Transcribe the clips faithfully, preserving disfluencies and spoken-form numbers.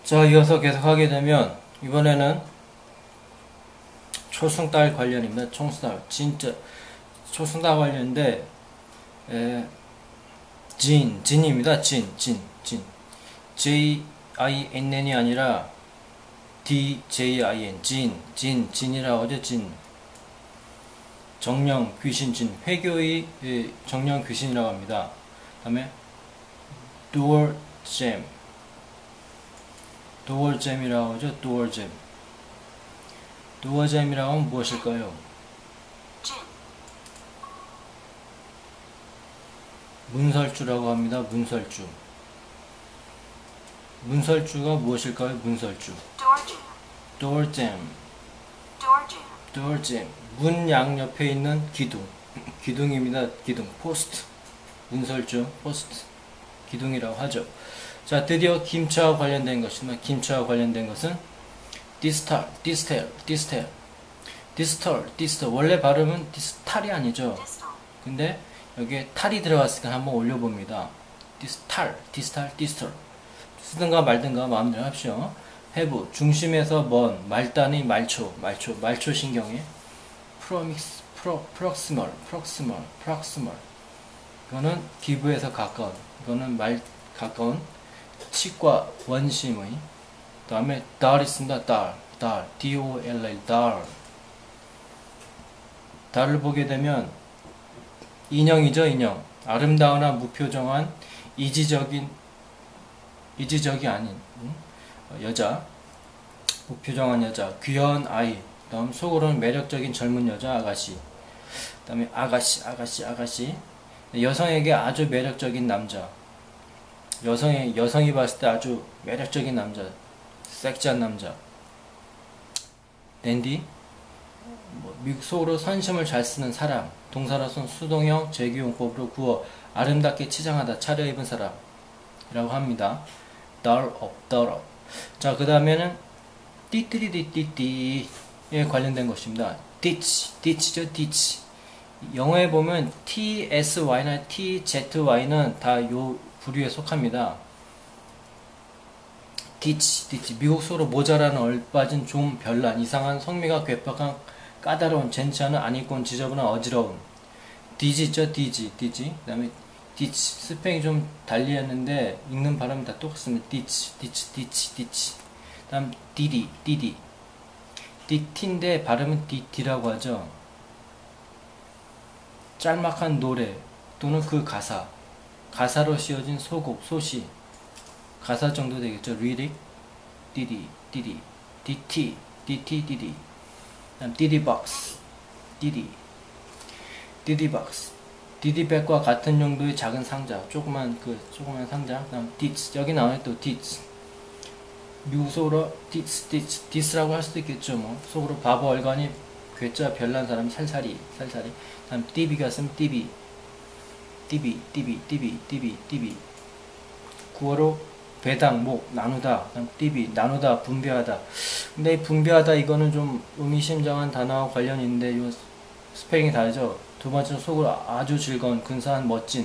자, 이어서 계속 하게 되면 이번에는 초승달 관련입니다. 초승달 진짜 초승달 관련인데 에, 진 진입니다. 진 진 진 J I N N이 아니라 D J I N 진 진 진이라고 하죠. 진 정령 귀신 진 회교의 예, 정령 귀신이라고 합니다. 다음에 Door Jam Door Jam이라고 하죠. Door Jam Door Jam이라고 하면 무엇일까요? 문설주라고 합니다. 문설주 문설주가 무엇일까요? 문설주 Door Jam Door Jam 문 양옆에 있는 기둥 기둥입니다. 기둥 포스트 문설주 포스트 기둥이라고 하죠. 자, 드디어 김치와 관련된 것입니다. 김치와 관련된 것은 디스탈, 디스텔, 디스텔, 디스털, 디스털. 원래 발음은 디스탈이 아니죠. 근데 여기에 탈이 들어갔으니까 한번 올려봅니다. 디스탈, 디스탈, 디스털. 쓰든가 말든가 마음대로 합시오. 해부, 중심에서 먼, 말단의 말초, 말초, 말초 신경에 프로믹스, 프로, 프록시멀, 프록시멀, 프록시멀. 이거는 기부에서 가까운, 이거는 말, 가까운 치과 원심의. 그 다음에 달 있습니다. 달, 달, D O L L, 달. 달을 보게 되면 인형이죠, 인형. 아름다우나 무표정한 이지적인, 이지적이 아닌 응? 여자, 무표정한 여자, 귀여운 아이. 그 다음 속으로는 매력적인 젊은 여자, 아가씨. 그 다음에 아가씨, 아가씨, 아가씨. 여성에게 아주 매력적인 남자. 여성이, 여성이 봤을 때 아주 매력적인 남자. 섹시한 남자. 댄디. 뭐, 미국 속으로 선심을 잘 쓰는 사람. 동사로서는 수동형 재규용법으로 구어 아름답게 치장하다, 차려입은 사람 이라고 합니다. doll up, doll up. 자, 그 다음에는 띠띠리띠띠띠에 관련된 것입니다. ditch, ditch죠, ditch. 영어에 보면 T S Y나 T Z Y는 다 요 부류에 속합니다. ditch, ditch. 미국 속으로 모자라는 얼빠진 좀 별난 이상한 성미가 괴팍한 까다로운 젠치하는 안입고는 지저분한 어지러움. 디지 있죠, 디지, 디지. 그 다음에 디치. 스펠이 좀 달리 했는데 읽는 발음이 다 똑같습니다. 디치, 디치, 디치, 디치. 그 다음 디디, 디디. 디티인데 발음은 디티라고 하죠. 짤막한 노래 또는 그 가사, 가사로 씌워진 소곡, 소시. 가사 정도 되겠죠. 리릭, 디디, 디디, 디티, 디티, 디디. 다음 디디박스, 디디, 디디박스, 디디백과 같은 용도의 작은 상자, 조그만 그 조그만 상자. 다음 디츠, 여기 나와요 또 디츠. 미국 속으로 디츠, 디츠, 디스라고 할 수도 있겠죠. 뭐 속으로 바보 얼간이 괴짜 별난 사람 살살이, 살살이. 다음 디비가 있으면 디비, 디비, 디비, 디비, 디비, 디비. 구어로 배당, 목, 나누다, 디비, 나누다, 분배하다. 근데 이 분배하다 이거는 좀 의미심장한 단어와 관련이 있는데 요 스펠링이 다르죠. 두 번째는 속으로 아주 즐거운, 근사한, 멋진.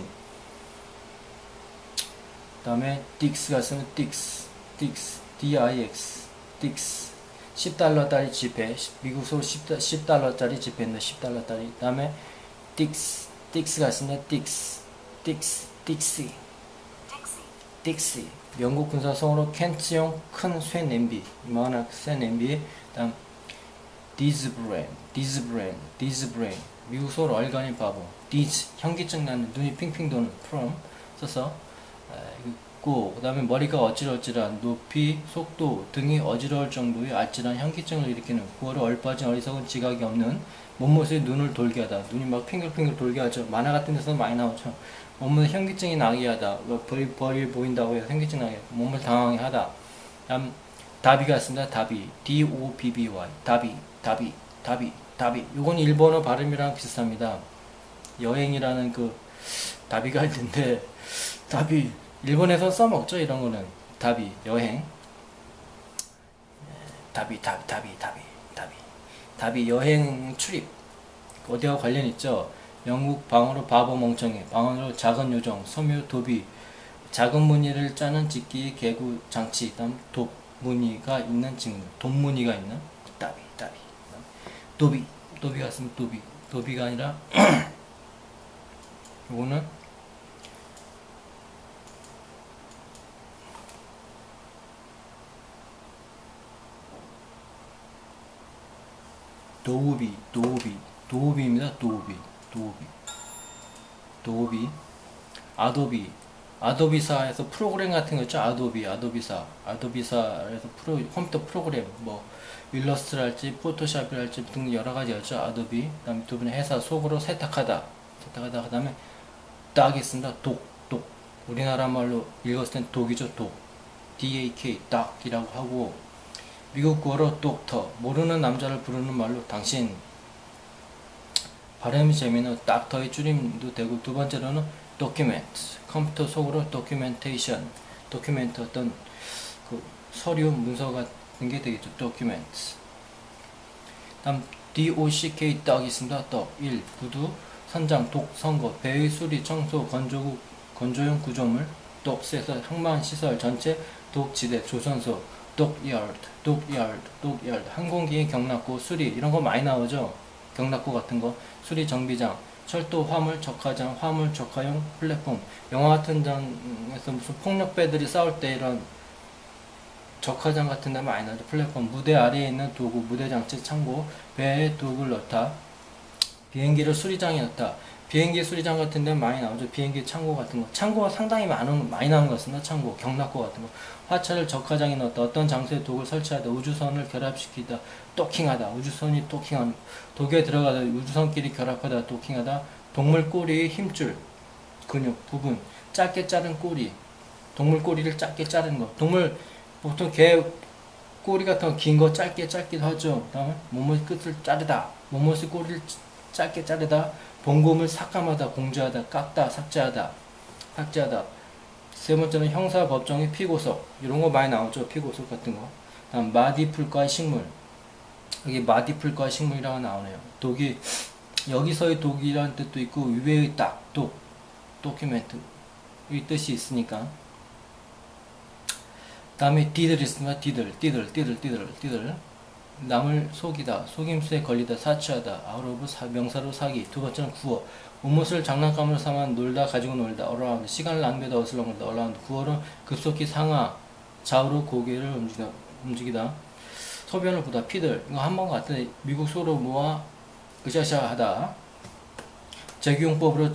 그 다음에 딕스가 있으면 딕스, 딕스, D I X, 딕스. 십 달러짜리 지폐, 미국 속으로 십 달러짜리 지폐인데 십 달러짜리. 그 다음에 딕스, 딕스가 있으면 딕스, 딕스, 딕시, 딕시. 영국 군사성으로 켄트용 큰 쇠 냄비, 이만한 쇠 냄비. 다음 디즈 브레인, 디즈 브레인, 디즈 브레인. 미국 속으로 얼간이 바보. 디즈 현기증 나는, 눈이 핑핑 도는. from 써서 있고, 그 다음에 머리가 어질어질한, 높이, 속도 등이 어지러울 정도의 아찔한 현기증을 일으키는. 구어로 얼빠진 어리석은 지각이 없는. 몸모습에 눈을 돌게 하다. 눈이 막 핑글핑글 돌게 하죠. 만화 같은 데서 많이 나오죠. 몸을 현기증이 나게 하다. 벌이, 벌이 보인다고 해서 현기증 나게 하다. 몸을 당황해 하다. 다음 다비가 있습니다. 다비, D O B B Y. 다비, 다비, 다비, 다비. 요건 일본어 발음이랑 비슷합니다. 여행이라는 그 다비가 있는데 다비, 일본에서 써먹죠. 이런 거는 다비, 여행. 다비, 다비, 다비, 다비, 다비. 다비, 여행 출입. 어디와 관련 있죠? 영국 방언으로 바보 멍청이, 방언으로 작은 요정, 섬유 도비, 작은 무늬를 짜는 집기 개구 장치, 다음 돕, 무늬가 있는 직물, 돈무늬가 있는 따비, 따비. 도비, 도비가 있으면 도비, 도비가 아니라 요거는 도우비, 도우비, 도우비입니다. 도우비, 도우비, 도우비, 아도비, 아도비사에서 프로그램 같은 거 있죠. 아도비, 아도비사, 아도비사에서 프로 컴퓨터 프로그램 뭐 일러스트랄지 포토샵이랄지 등 여러 가지였죠. 아도비. 그다음에 두 분의 회사 속으로 세탁하다, 세탁하다. 그다음에 닭이 있습니다. 독, 독. 우리나라 말로 읽었을 땐 독이죠. 독. dak, 닭이라고 하고, 미국 구어로 독터, 모르는 남자를 부르는 말로 당신. 발음이 재미있는 닥터의 줄임도 되고, 두 번째로는 document, 컴퓨터 속으로 documentation, document 어떤 그 서류, 문서 같은 게 되겠죠. document. 다음 dock, 떡이 있습니다. 떡. 일. 구두, 선장, 독, 선거, 배의 수리, 청소, 건조구, 건조용 구조물, 독세서, 항만시설 전체, 독지대, 조선소, dockyard, dockyard, dockyard, 항공기의 경락고, 수리, 이런 거 많이 나오죠. 경락고 같은 거, 수리 정비장, 철도, 화물, 적화장, 화물, 적화용, 플랫폼. 영화 같은 장에서 무슨 폭력배들이 싸울 때 이런 적화장 같은 데 많이 나오죠. 플랫폼, 무대 아래에 있는 도구, 무대 장치, 창고, 배에 도구를 넣다, 비행기를 수리장에 넣다. 비행기 수리장 같은 데 많이 나오죠. 비행기 창고 같은 거. 창고가 상당히 많은, 많이 나오는 것 같습니다. 창고, 경락고 같은 거. 화차를 적화장에 넣었다. 어떤 장소에 독을 설치하다. 우주선을 결합시키다. 도킹하다. 우주선이 도킹하는 거. 독에 들어가다. 우주선끼리 결합하다. 도킹하다. 동물 꼬리의 힘줄, 근육, 부분. 짧게 자른 꼬리. 동물 꼬리를 짧게 자른 거. 동물, 보통 개 꼬리 같은 거 긴 거 짧게 짧기도 하죠. 그 다음에 몸의 끝을 자르다. 몸의 꼬리를 짧게 자르다. 봉곰을 삭감하다, 공주하다, 깎다, 삭제하다, 삭제하다. 세 번째는 형사, 법정의 피고석. 이런 거 많이 나오죠. 피고석 같은 거. 다음 마디풀과의 식물. 여기 마디풀과의 식물이라고 나오네요. 독이, 여기서의 독이라는 뜻도 있고, 위외의 딱, 독, 도큐멘트. 이 뜻이 있으니까. 다음에 디들 있습니다. 디들, 디들, 디들, 디들, 디들. 남을 속이다, 속임수에 걸리다, 사치하다, 아우러브 명사로 사기. 두 번째는 구어, 옷못을 장난감으로 삼아 놀다, 가지고 놀다, 어라운드, 시간을 낭비하다, 어슬렁거리다, 어라운드. 구어는 급속히 상하, 좌우로 고개를 움직이다, 움직이다. 소변을 보다, 피들. 이거 한 번 같은데, 미국 소로 모아 으쌰으쌰 하다. 재규용법으로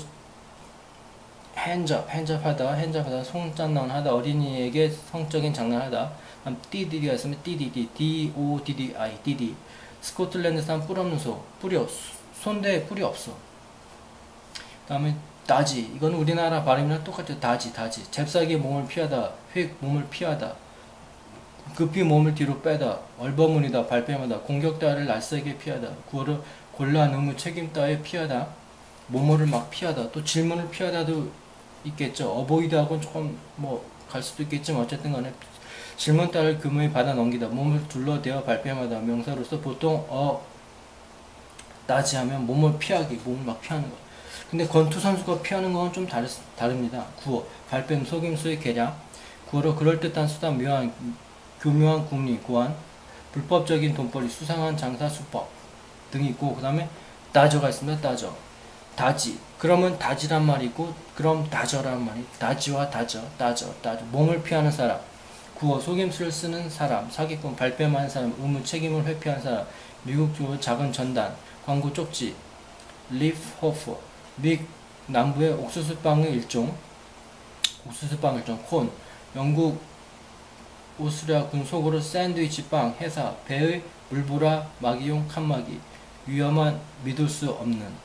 핸접, 핸접하다, 핸접하다, 손장난 하다, 어린이에게 성적인 장난하다. 띠디디가 있으면 띠디디, D-O-D-D-I, 디디. 스코틀랜드산 뿔 없는 소, 뿌리 없, 손대에 뿔이 없어. 그 다음에 다지, 이건 우리나라 발음이랑 똑같죠. 다지, 다지. 잽싸게 몸을 피하다, 휙 몸을 피하다, 급히 몸을 뒤로 빼다, 얼버무리다, 발뺌하다, 공격 따위를 날쌔게 피하다, 구호를 곤란, 의무, 책임 따위 피하다, 뭐뭐를 막 피하다, 또 질문을 피하다도 있겠죠. 어보이드하고는 조금 뭐 갈 수도 있겠지만 어쨌든 간에 질문 따위를 금을 받아 넘기다, 몸을 둘러대어 발뺌하다. 명사로서 보통 어 따지 하면 몸을 피하기, 몸을 막 피하는 거. 근데 권투 선수가 피하는 건 좀 다르, 다릅니다. 구호, 발뺌, 속임수의 계략. 구호로 그럴듯한 수단, 묘한, 교묘한 궁리, 고안, 불법적인 돈벌이, 수상한 장사, 수법 등이 있고, 그 다음에 따져가 있습니다. 따져, 다지. 그러면 다지란 말이 있고, 그럼 다져라는 말이, 다지와 다져, 따져, 따져. 몸을 피하는 사람. 구어, 속임수를 쓰는 사람. 사기꾼, 발뺌하는 사람. 의무, 책임을 회피하는 사람. 미국 주 작은 전단, 광고 쪽지, 리프 호프. 미 남부의 옥수수빵의 일종, 옥수수빵 일종, 콘. 영국 오스트리아군 속으로 샌드위치 빵, 회사, 배의 물보라, 마기용 칸막이. 위험한, 믿을 수 없는.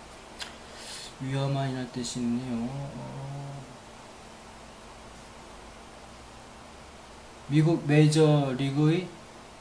위험한이라는 뜻이 있네요. 미국 메이저리그의,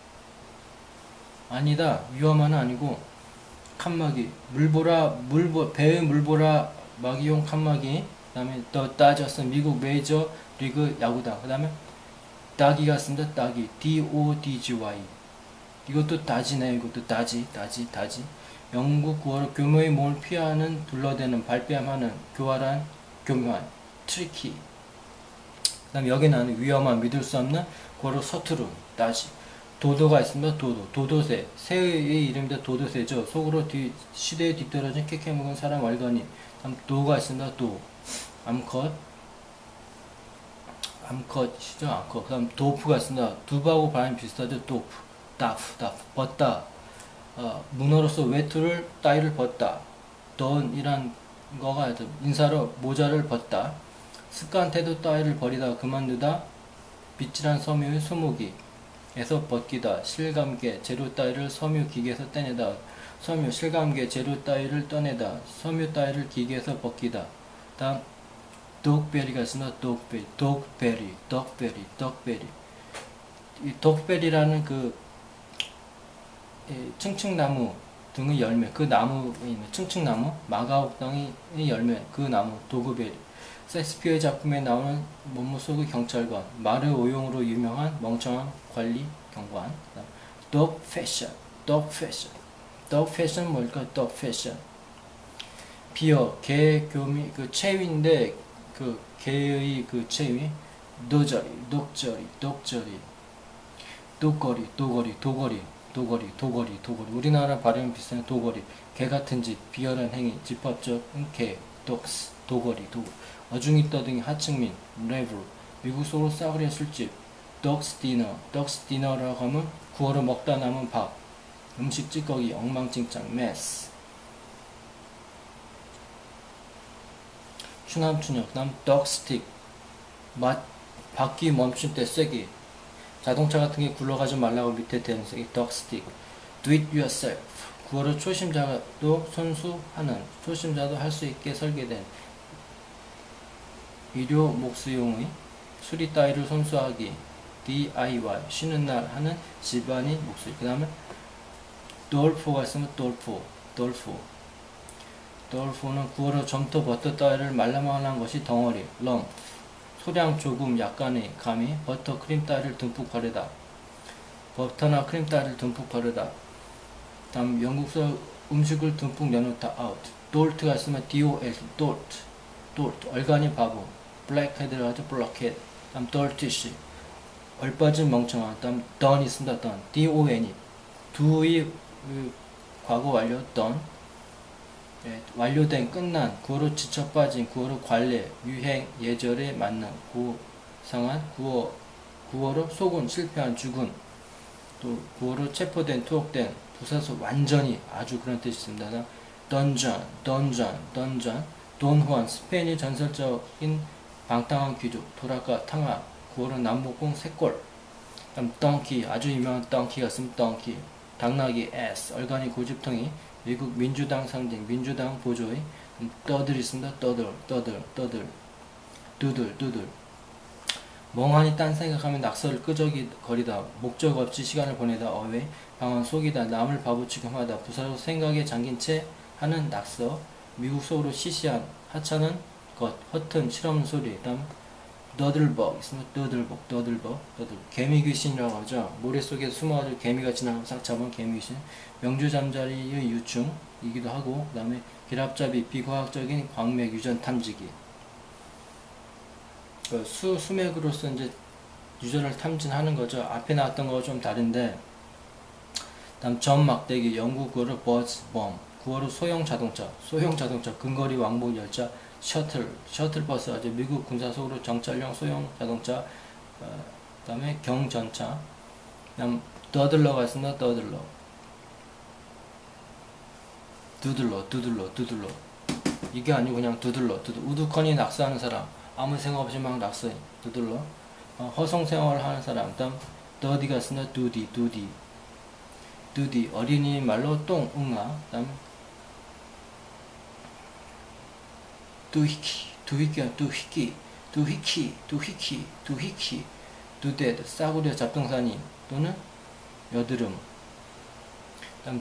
아니다, 위험한은 아니고 칸막이, 물보라, 물보, 배의 물보라, 마기용 칸막이. 그 다음에 더 다저스, 미국 메이저리그 야구단. 그 다음에 다기가 있습니다. 다기, D-O-D-G-Y. 이것도 다지네. 이것도 다지, 다지, 다지. 영국 구어로 교묘의 몸을 피하는, 둘러대는, 발뺌하는, 교활한, 교묘한, 트리키. 그 다음에 여기 나는 위험한, 믿을 수 없는, 구어로 서투른, 다시. 도도가 있습니다. 도도. 도도새. 새의 이름인데 도도새죠. 속으로 뒤, 시대에 뒤떨어진 캐캐 묵은 사람 얼간이. 다음 도가 있습니다. 도. 암컷. 암컷이죠. 암컷. 그 다음 도프가 있습니다. 두부하고 발음이 비슷하죠. 도프. 다프. 다프. 벗다. 어, 문어로서 외투를, 따위를 벗다. 던이란 거가 인사로 모자를 벗다. 습관 태도 따위를 버리다 그만두다. 빗질한 섬유의 수목이 에서 벗기다. 실감계 재료 따위를 섬유 기계에서 떼내다. 섬유 실감계 재료 따위를 떠내다. 섬유 따위를 기계에서 벗기다. 다음 독베리가 있으나 독베리 독베리 독베리 독베리 이 독베리라는 그 층층나무 등의 열매, 그 나무에 있는 층층나무, 마가옥당의 열매, 그 나무, 도그베리. 섹스피어의 작품에 나오는 몸무 속의 경찰관, 마르 오용으로 유명한 멍청한 관리 경관. dog fashion, dog fashion, dog fashion 뭘까? dog fashion. 비어, 개, 교미, 그 체위인데 그 개의 그 체위, 도저리, 독저리, 독저리, 도거리, 도거리, 도거리. 도거리, 도거리, 도거리. 우리나라 발음 비슷한 도거리. 개 같은 집, 비열한 행위, 집합적인 개, 독스, 도거리, 도거리. 어중이 떠등이 하층민, 레블. 미국 속으로 싸구려 술집, 덕스 디너. 덕스 디너라고 하면 구워로 먹다 남은 밥. 음식 찌꺼기, 엉망진창, 메스. 추남추녀. 그다음 덕스틱. 맛, 바퀴 멈출 때 쐐기. 자동차 같은 게 굴러가지 말라고 밑에 대는 색이 덕스틱. Do it yourself. 구어로 초심자도 손수하는, 초심자도 할 수 있게 설계된 의료 목수용의 수리 따위를 손수하기. 디아이와이. 쉬는 날 하는 집안인 목수리. 그 다음에 돌포가 있으면 돌포. 돌포. 돌포는 구어로 점토 버터 따위를 말라말라한 것이 덩어리. 럼프. 소량 조금 약간의 감이 버터 크림 따위를 듬뿍 바르다. 버터나 크림 따위를 듬뿍 바르다. 다음 영국서 음식을 듬뿍 내놓다. out. dolt가 있으면 dol. dolt. dolt. 얼간이 바보. blackhead라고 하죠. blockhead. 다음 doltish. 얼빠진 멍청한. 다음 done 있습니다. done. don. do의 과거 완료 done. 예, 완료된, 끝난, 구어로 지쳐빠진, 구어로 관례, 유행, 예절에 맞는, 구상한, 구어, 구어로 속은, 실패한, 죽은, 또 구어로 체포된, 투옥된, 부사수 완전히, 아주 그런 뜻이 있습니다. 던전, 던전, 던전, 돈후안, 스페인의 전설적인 방탕한 귀족, 도라카, 탕아, 구어로 남북공, 셋골. 다음 덩키, 아주 유명한 덩키가 있으면 덩키. 당나귀, S, 얼간이 고집통이, 미국 민주당 상징, 민주당 보조의 떠들 있습니다. 떠들, 떠들, 떠들, 두들, 두들. 멍하니 딴 생각하면 낙서를 끄적거리다, 목적 없이 시간을 보내다, 어웨이, 방언 속이다, 남을 바보치금 하다, 부사로 생각에 잠긴 채 하는 낙서, 미국 속으로 시시한, 하찮은 것, 허튼, 실없는 소리. 다음 너들벅 있습니다. 너들벅, 너들벅, 너들. 개미귀신이라고 하죠. 모래 속에 숨어가지고 개미가 지나가면 싹 잡은 개미귀신. 명주잠자리의 유충이기도 하고, 그 다음에 기랍잡이, 비과학적인 광맥 유전 탐지기. 그 수, 수맥으로서 이제 유전을 탐진하는 거죠. 앞에 나왔던 거와 좀 다른데, 다음 점 막대기, 영국 구어로 버즈, 범, 구어로 소형 자동차, 소형 자동차, 근거리 왕복 열차, 셔틀, 셔틀버스, 아주 미국 군사 속으로 정찰용 소형 자동차, 어, 그 다음에 경전차, 그 다음 더들러가 있습니다. 더들러. 두들러, 두들러, 두들러. 이게 아니고 그냥 두들러, 두들. 우두커니 낙서하는 사람, 아무 생각 없이 막 낙서해. 두들러. 어, 허송생활을 하는 사람. 그 다음 더디가 있습니다. 두디, 두디. 두디, 어린이 말로 똥, 응아. 그 다음 두히키, 두히키야, 두히키, 두히키, 두히키, 두히키, 두데드, 싸구려 잡동사니 또는 여드름. 다음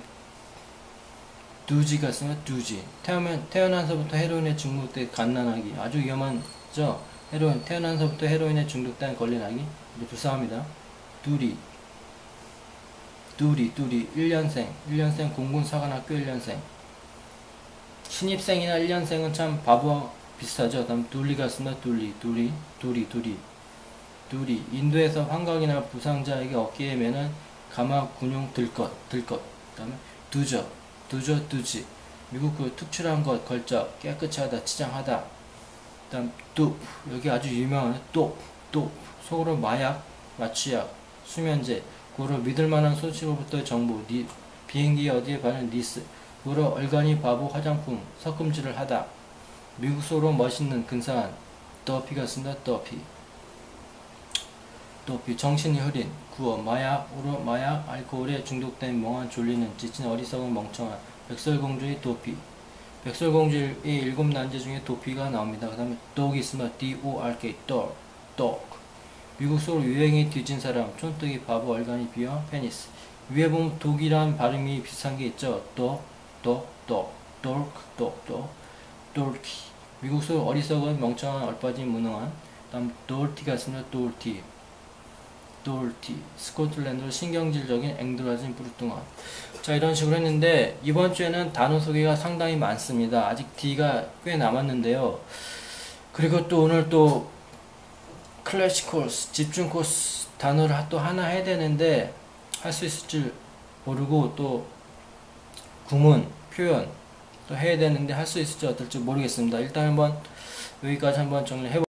두지가 있으면 두지. 태어난, 태어나서부터 헤로인에 중독돼 갓난아기. 아주 위험한죠. 헤로인, 태어나서부터 헤로인에 중독된 걸린 아기. 이제 불쌍합니다. 두리, 두리, 두리, 일 년생, 일 년생 공군사관학교 일 년생. 신입생이나 일 년생은 참 바보와 비슷하죠. 다음 둘리가 있습니다. 둘리, 둘리, 둘이, 둘이. 둘이 인도에서 환각이나 부상자에게 어깨에 매는 가마 군용 들것 들것 그다음에 두저 두저 두지 미국 그 특출한 것 걸적 깨끗이 하다 치장하다 그다음 뚝 여기 아주 유명한 똑똑 속으로 마약 마취약 수면제 고로 믿을만한 소식으로부터 정보 니, 비행기 어디에 바른 리스 고로 얼간이 바보 화장품 섞음질을 하다 미국 속으로 멋있는 근사한 더피가 쓴다 더피 도피 정신이 흐린 구어 마약으로 마약 알코올에 중독된 멍한 졸리는 지친 어리석은 멍청한 백설공주의 도피 백설공주의 일곱 난제 중에 도피가 나옵니다. 그 다음에 dog이 있으면 D-O-R-K dog dog 미국 속으로 유행이 뒤진 사람 촌뜨기 바보 얼간이 비어 페니스 위에 보면 독이란 발음이 비슷한 게 있죠. dog dog dog dork dog dog dorky 미국 속 어리석은 멍청한 얼빠진 무능한 그 다음 dorty가 있으면 dorty 돌티, 스코틀랜드로 신경질적인 앵드러진 부르뚱어. 자, 이런 식으로 했는데 이번 주에는 단어 소개가 상당히 많습니다. 아직 D가 꽤 남았는데요. 그리고 또 오늘 또 클래식 코스, 집중 코스 단어를 또 하나 해야 되는데 할 수 있을지 모르고 또 구문, 표현 또 해야 되는데 할 수 있을지 어떨지 모르겠습니다. 일단 한번 여기까지 한번 정리해